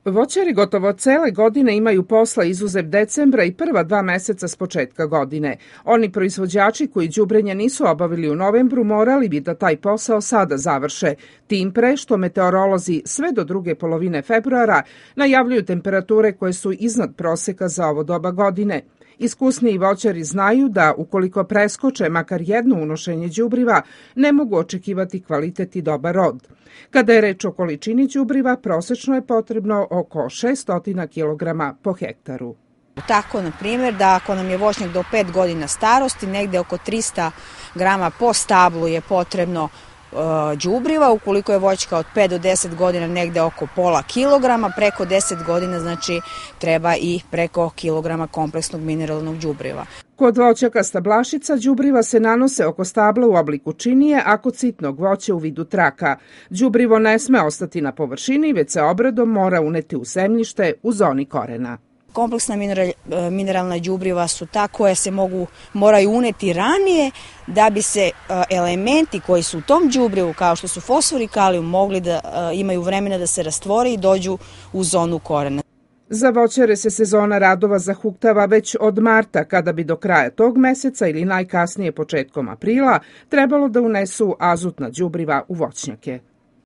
Voćari gotovo cele godine imaju posla izuzev decembra i prva 2 meseca s početka godine. Oni proizvođači koji đubrenje nisu obavili u novembru morali bi da taj posao sada završe, tim pre što meteorolozi sve do druge polovine februara najavljuju temperature koje su iznad proseka za ovo doba godine. Iskusniji voćari znaju da ukoliko preskoče makar jedno unošenje đubriva, ne mogu očekivati kvalitet i dobar rod. Kada je reč o količini đubriva, prosečno je potrebno oko 600 kg po hektaru. Tako, na primjer, da ako nam je voćnjak do 5 godina starosti, negde oko 300 grama po stablu je potrebno đubriva, ukoliko je voćka od 5 do 10 godina negde oko pola kilograma, preko 10 godina znači treba i preko kilograma kompleksnog mineralnog đubriva. Kod voćaka stablašica đubriva se nanose oko stabla u obliku činije, a kod sitnog voća u vidu traka. Đubrivo ne sme ostati na površini, već se obradom mora uneti u zemljište u zoni korena. Kompleksna mineralna đubriva su ta koja se moraju uneti ranije da bi se elementi koji su u tom đubrivu, kao što su fosfor i kalijum, mogli da imaju vremena da se rastvore i dođu u zonu korena. Za voćare se sezona radova zahuktava već od marta, kada bi do kraja tog meseca ili najkasnije početkom aprila trebalo da unesu azotna đubriva u voćnjake.